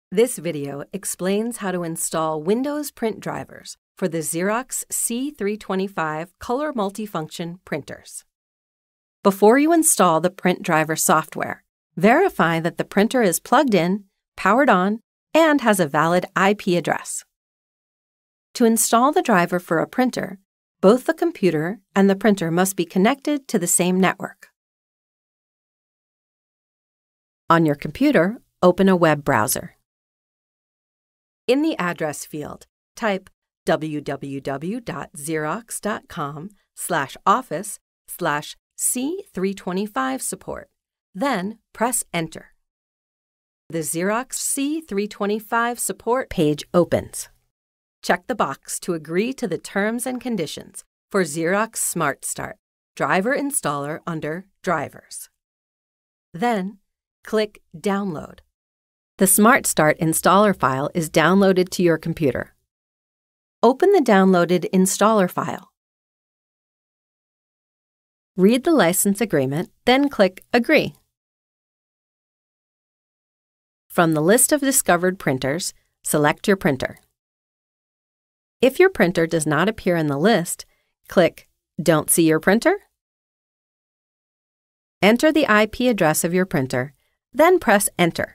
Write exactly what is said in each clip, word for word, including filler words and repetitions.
This video explains how to install Windows print drivers for the Xerox C three twenty-five Color Multifunction printers. Before you install the print driver software, verify that the printer is plugged in, powered on, and has a valid I P address. To install the driver for a printer, both the computer and the printer must be connected to the same network. On your computer, open a web browser. In the address field, type www.xerox.com slash office slash C325 support. Then press Enter. The Xerox C three twenty-five support page opens. Check the box to agree to the terms and conditions for Xerox Smart Start Driver Installer under Drivers. Then, click Download. The Smart Start installer file is downloaded to your computer. Open the downloaded installer file. Read the license agreement, then click Agree. From the list of discovered printers, select your printer. If your printer does not appear in the list, click Don't see your printer? Enter the I P address of your printer, then press Enter.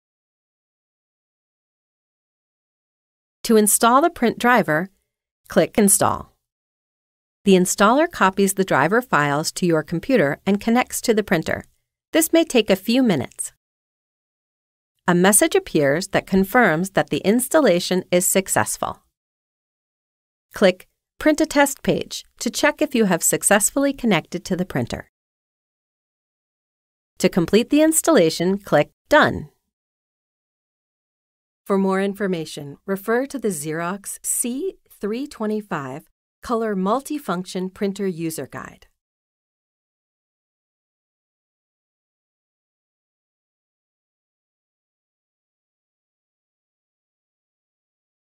To install the print driver, click Install. The installer copies the driver files to your computer and connects to the printer. This may take a few minutes. A message appears that confirms that the installation is successful. Click Print a Test Page to check if you have successfully connected to the printer. To complete the installation, click Done. For more information, refer to the Xerox C three twenty-five Color Multifunction Printer User Guide.